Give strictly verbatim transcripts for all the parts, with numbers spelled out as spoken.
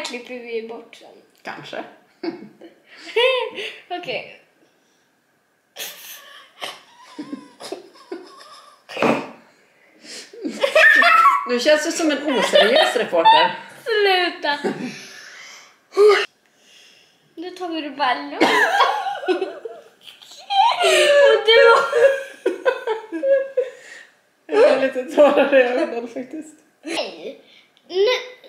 här klipper vi bort sen. Kanske. Okej. Okay. Nu känns det som en oseriös reporter. Sluta. Nu tar vi det bara lugnt. Och du... Jag har lite tårar i ögonen faktiskt. Nej. Nu...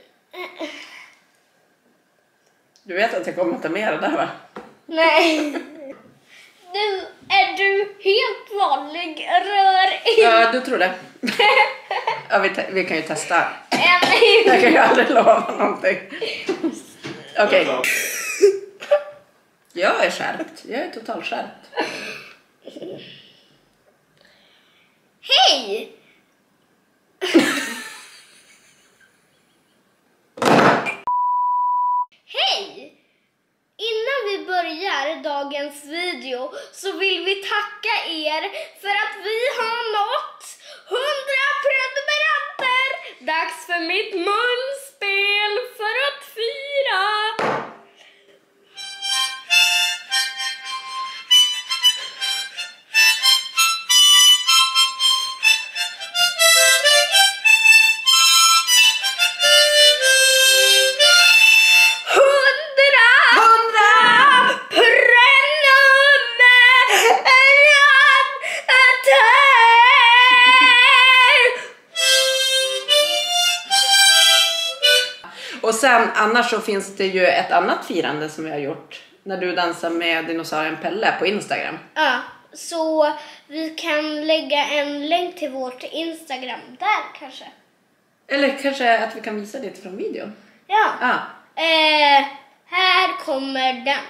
Du vet att jag kommer ta med det där, va? Nej. Nu är du helt vanlig rör in. Ja, du tror det. Ja, vi, te- vi kan ju testa. En... Jag kan ju aldrig lova någonting. Okej. Okay. Jag är skärpt. Jag är totalt skärpt. Hej! Hej! Innan vi börjar dagens video så vill vi tacka er för att vi har nått hundra prenumeranter. Dags för mitt munspel för att fira. Och sen annars så finns det ju ett annat firande som vi har gjort. När du dansar med dinosaurien Pelle på Instagram. Ja, så vi kan lägga en länk till vårt Instagram där kanske. Eller kanske att vi kan visa det från videon. Ja. Ah. Eh, här kommer den.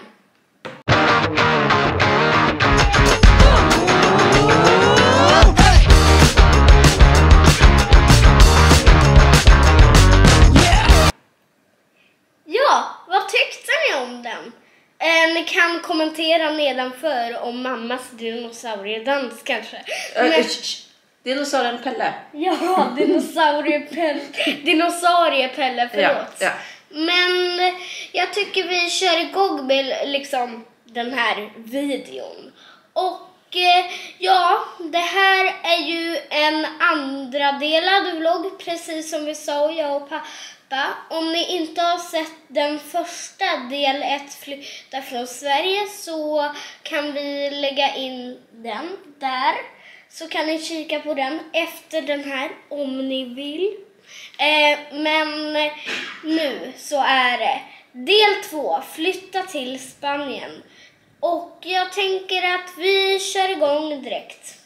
Ja, vad tyckte ni om den? Eh, ni kan kommentera nedanför om mammas dinosauriedans kanske. Men... Men... Dinosaurien Pelle. Ja, dinosauriepelle. Dinosauriepelle, förlåt. Ja, ja. Men jag tycker vi kör igång med liksom den här videon. Och eh, ja, det här är ju en andra delad vlogg, precis som vi sa, jag och pappa. Om ni inte har sett den första del ett flytta från Sverige så kan vi lägga in den där. Så kan ni kika på den efter den här om ni vill. Eh, men nu så är det del två, flytta till Spanien. Och jag tänker att vi kör igång direkt.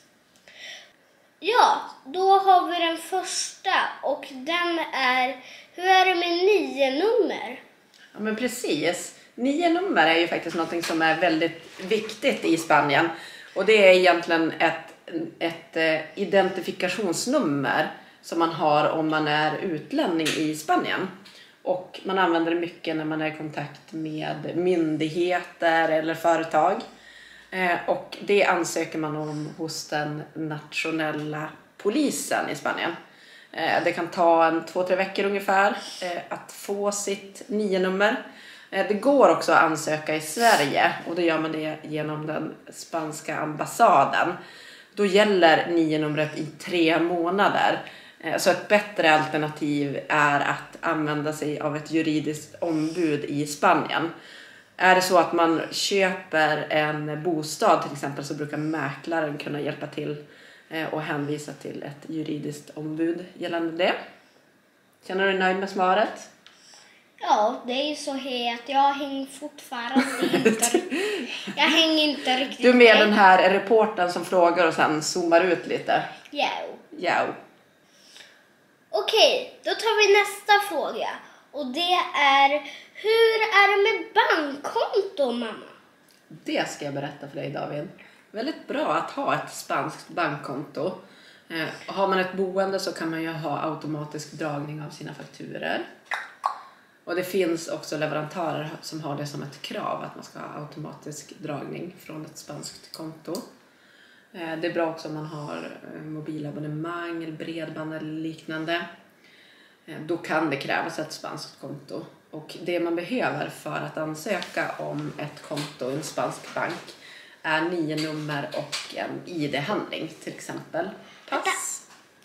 Ja, då har vi den första och den är, hur är det med nio nummer? Ja, men precis. Nio nummer är ju faktiskt något som är väldigt viktigt i Spanien. Och det är egentligen ett, ett identifikationsnummer som man har om man är utlänning i Spanien. Och man använder det mycket när man är i kontakt med myndigheter eller företag. Och det ansöker man om hos den nationella polisen i Spanien. Det kan ta en två, tre veckor ungefär att få sitt nio nummer. Det går också att ansöka i Sverige och då gör man det genom den spanska ambassaden. Då gäller nio numret i tre månader. Så ett bättre alternativ är att använda sig av ett juridiskt ombud i Spanien. Är det så att man köper en bostad till exempel så brukar mäklaren kunna hjälpa till och hänvisa till ett juridiskt ombud gällande det. Känner du dig nöjd med svaret? Ja, det är ju så här att jag hänger fortfarande inte. Jag hänger inte riktigt. Du är med den här reportern som frågar och sen zoomar ut lite. Ja. Ja. Okej, då tar vi nästa fråga. Och det är, hur är det med bankkonto, mamma? Det ska jag berätta för dig, David. Väldigt bra att ha ett spanskt bankkonto. Eh, har man ett boende så kan man ju ha automatisk dragning av sina fakturer. Och det finns också leverantörer som har det som ett krav att man ska ha automatisk dragning från ett spanskt konto. Eh, det är bra också om man har eh, mobilabonnemang eller bredband eller liknande. Eh, då kan det krävas ett spanskt konto. Och det man behöver för att ansöka om ett konto i en spansk bank är nio nummer och en I D-handling, till exempel pass.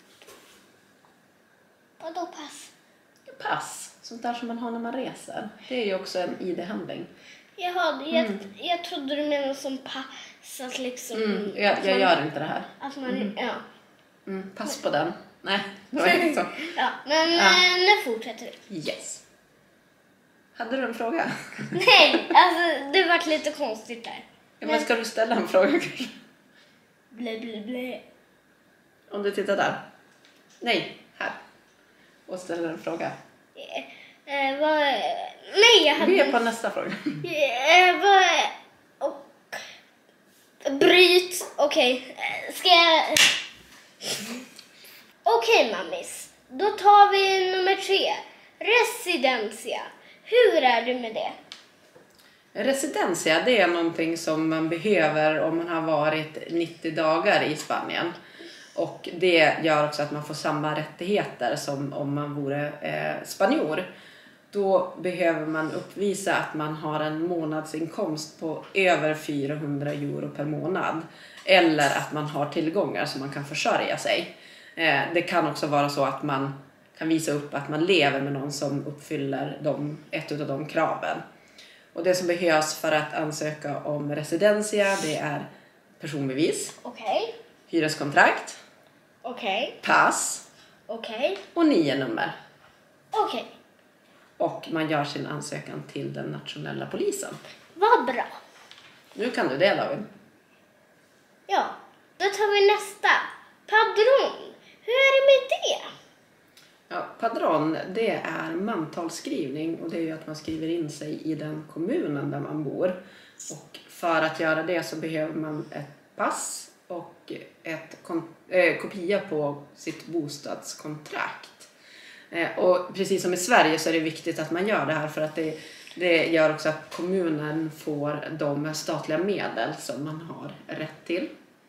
Vadå pass? Pass, sånt där som man har när man reser. Det är ju också en I D-handling. Jaha, jag, mm. jag trodde du menade som pass, att liksom... Mm, jag att jag man, gör inte det här. Att man, mm. ja. Mm, pass på den. Nej, det var inte så. Ja, men ja. Nu fortsätter vi. Yes. Hade du en fråga? Nej, alltså det var lite konstigt där. Ja, men ska du ställa en fråga kanske? Blä, blä, blä. Om du tittar där. Nej, här. Och ställer en fråga. Eh, eh, vad... Nej, jag hade... Vi är på nästa fråga. Eh, vad... Och... Bryt. Okej. Okay. Ska jag... Okej, okay, mammis. Då tar vi nummer tre. Residencia. Hur är du med det? Residencia, det är någonting som man behöver om man har varit nittio dagar i Spanien. Och det gör också att man får samma rättigheter som om man vore eh, spanjor. Då behöver man uppvisa att man har en månadsinkomst på över fyrahundra euro per månad. Eller att man har tillgångar som man kan försörja sig. Eh, det kan också vara så att man kan visa upp att man lever med någon som uppfyller de, ett av de kraven. Och det som behövs för att ansöka om residencia, det är personbevis. Okej. Okay. Hyreskontrakt. Okej. Okay. Pass. Okej. Okay. Och nio nummer. Okej. Okay. Och man gör sin ansökan till den nationella polisen. Vad bra. Nu kan du det, David. Ja, då tar vi nästa. Padron. Hur är det med det? Ja, padron, det är mantalsskrivning och det är ju att man skriver in sig i den kommunen där man bor. Och för att göra det så behöver man ett pass och ett äh, kopia på sitt bostadskontrakt. Eh, och precis som i Sverige så är det viktigt att man gör det här för att det, det gör också att kommunen får de statliga medel som man har rätt till.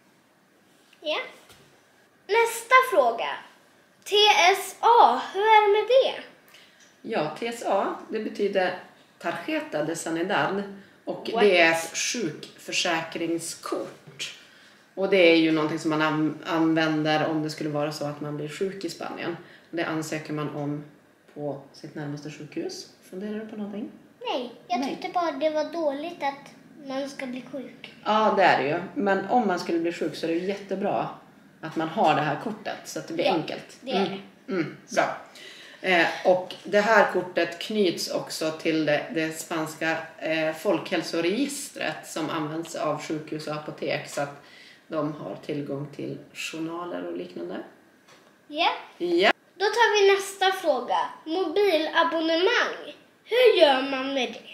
Ja. Nästa fråga. T S A, hur är det med det? Ja, T S A, det betyder Tarjeta de Sanidad och What? det är ett sjukförsäkringskort. Och det är ju någonting som man använder om det skulle vara så att man blir sjuk i Spanien. Det ansöker man om på sitt närmaste sjukhus. Funderar du på någonting? Nej, jag Nej. tyckte bara det var dåligt att man ska bli sjuk. Ja, det är det ju. Men om man skulle bli sjuk så är det jättebra att man har det här kortet så att det blir ja, enkelt. det är mm. Mm, bra. Eh, och det här kortet knyts också till det, det spanska eh, folkhälsoregistret som används av sjukhus och apotek så att de har tillgång till journaler och liknande. Ja. Ja. Då tar vi nästa fråga. Mobilabonnemang. Hur gör man med det?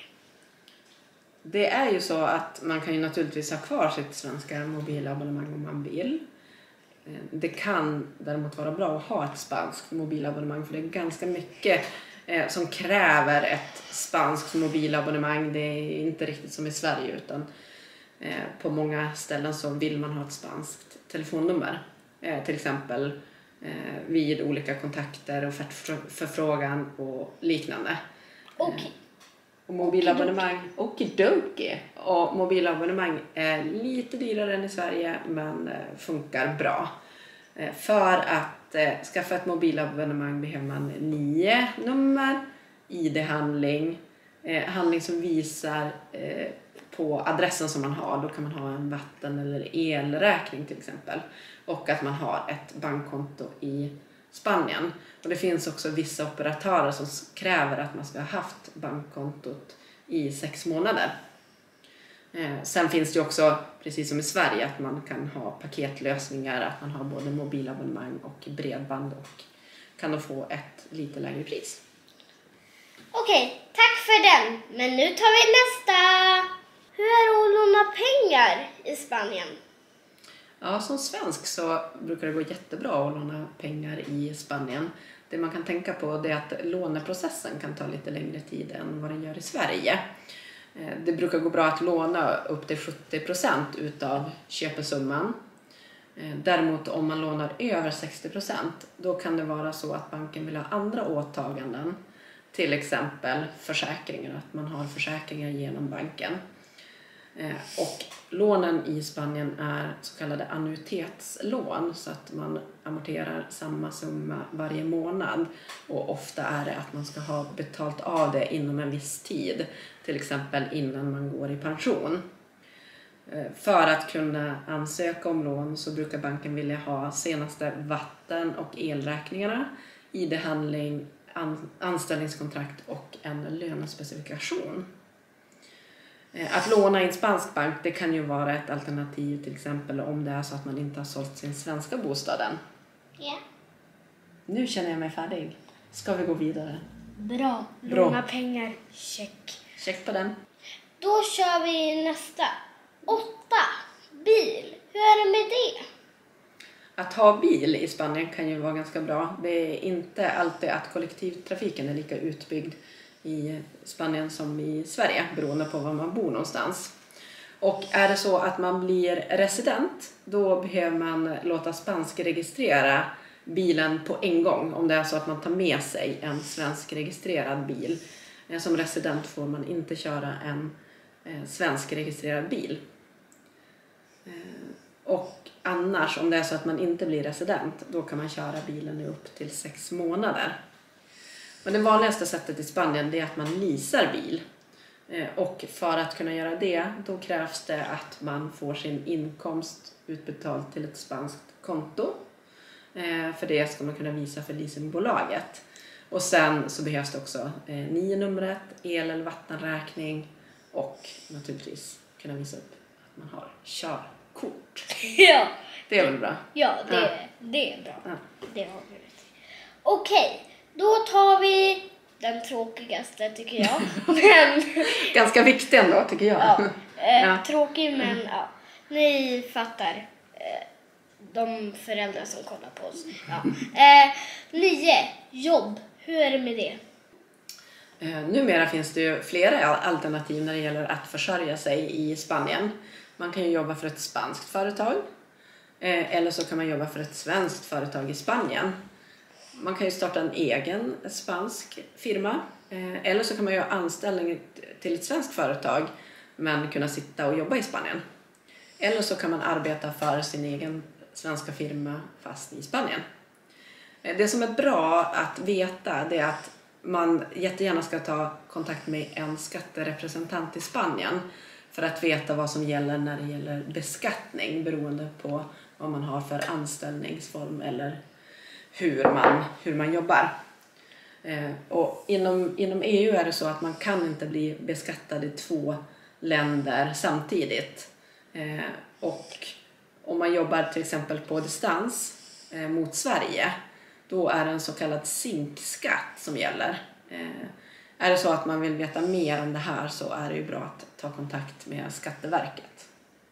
Det är ju så att man kan ju naturligtvis ha kvar sitt svenska mobilabonnemang om man vill. Det kan däremot vara bra att ha ett spanskt mobilabonnemang för det är ganska mycket eh, som kräver ett spanskt mobilabonnemang. Det är inte riktigt som i Sverige utan eh, på många ställen så vill man ha ett spanskt telefonnummer. Eh, till exempel eh, vid olika kontakter och förfrågan och liknande. Okej. Okay. Och mobilabonnemang, okidoki. Och mobilabonnemang är lite dyrare än i Sverige men funkar bra. För att eh, skaffa ett mobilabonnemang behöver man nio nummer, I D-handling, eh, handling som visar eh, på adressen som man har. Då kan man ha en vatten- eller elräkning till exempel. Och att man har ett bankkonto i Spanien. Och det finns också vissa operatörer som kräver att man ska ha haft bankkontot i sex månader. Eh, sen finns det också, precis som i Sverige, att man kan ha paketlösningar, att man har både mobilabonnemang och bredband och kan då få ett lite lägre pris. Okej, tack för den. Men nu tar vi nästa. Hur är det att låna pengar i Spanien? Ja, som svensk så brukar det gå jättebra att låna pengar i Spanien. Det man kan tänka på är att låneprocessen kan ta lite längre tid än vad den gör i Sverige. Det brukar gå bra att låna upp till sjuttio procent utav köpesumman. Däremot om man lånar över sextio procent då kan det vara så att banken vill ha andra åtaganden. till exempel försäkringar, att man har försäkringar genom banken. Och lånen i Spanien är så kallade annuitetslån, så att man amorterar samma summa varje månad, och ofta är det att man ska ha betalt av det inom en viss tid, till exempel innan man går i pension. För att kunna ansöka om lån så brukar banken vilja ha senaste vatten- och elräkningarna, I D-handling, anställningskontrakt och en lönespecifikation. Att låna i en spansk bank, det kan ju vara ett alternativ, till exempel om det är så att man inte har sålt sin svenska bostaden. Ja. Nu känner jag mig färdig. Ska vi gå vidare? Bra. Bra. Låna pengar. Check. Check på den. Då kör vi nästa. Åtta. Bil. Hur är det med det? Att ha bil i Spanien kan ju vara ganska bra. Det är inte alltid att kollektivtrafiken är lika utbyggd i Spanien som i Sverige, beroende på var man bor någonstans. Och är det så att man blir resident, då behöver man låta spansk registrera bilen på en gång, om det är så att man tar med sig en svensk registrerad bil. Som resident får man inte köra en svensk registrerad bil. Och annars, om det är så att man inte blir resident, då kan man köra bilen i upp till sex månader. Men det vanligaste sättet i Spanien, det är att man leasar bil. Och för att kunna göra det, då krävs det att man får sin inkomst utbetald till ett spanskt konto. För det ska man kunna visa för leasingbolaget. Och sen så behövs det också nio-numret, el- eller vattenräkning och naturligtvis kunna visa upp att man har körkort. Ja. Det är väl bra? Ja, det, Ja. det är bra. Ja. Det har vi rätt i. Okej, då tar vi den tråkigaste tycker jag. Men, Ganska viktig ändå tycker jag. ja, eh, Ja. tråkig men ja. Ni fattar. Eh, de föräldrar som kollar på oss. Ja. Eh, nio. Jobb. Hur är det med det? Eh, numera finns det ju flera alternativ när det gäller att försörja sig i Spanien. Man kan ju jobba för ett spanskt företag. Eh, eller så kan man jobba för ett svenskt företag i Spanien. Man kan ju starta en egen spansk firma. Eh, eller så kan man göra anställning till ett svenskt företag men kunna sitta och jobba i Spanien. Eller så kan man arbeta för sin egen svenska firma fast i Spanien. Eh, det som är bra att veta, det är att man jättegärna ska ta kontakt med en skatterepresentant i Spanien för att veta vad som gäller när det gäller beskattning, beroende på vad man har för anställningsform eller hur man, hur man jobbar. Eh, och inom, inom E U är det så att man kan inte bli beskattad i två länder samtidigt. Eh, och om man jobbar till exempel på distans eh, mot Sverige, då är det en så kallad SINK-skatt som gäller. Eh, är det så att man vill veta mer om det här, så är det ju bra att ta kontakt med Skatteverket.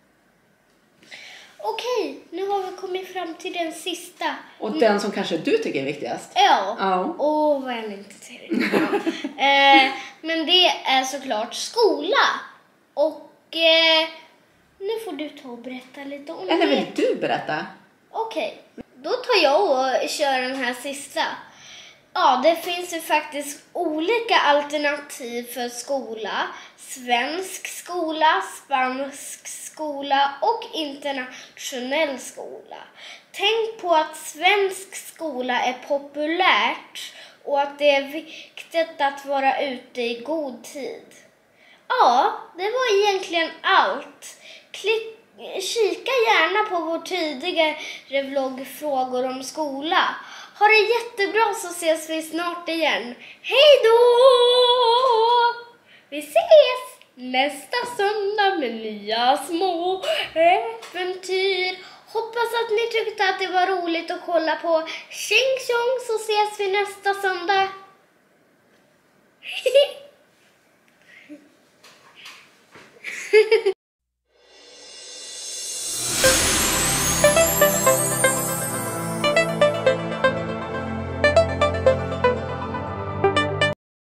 Okej, nu har vi kommit fram till den sista. Och den som kanske du tycker är viktigast? Ja. Ja. Åh, vad jag längtar till det. Ja. eh, men det är såklart skola. Och eh, nu får du ta och berätta lite om Eller det. vill du berätta? Okej, då tar jag och kör den här sista. Ja, det finns ju faktiskt olika alternativ för skola. Svensk skola, spansk skola och internationell skola. Tänk på att svensk skola är populärt och att det är viktigt att vara ute i god tid. Ja, det var egentligen allt. Klick, kika gärna på vår tidigare vlogg Frågor om skola. Ha det jättebra, så ses vi snart igen. Hej då! Vi ses nästa söndag med nya små äventyr. Hoppas att ni tyckte att det var roligt att kolla på. Tjing tjong, så ses vi nästa söndag.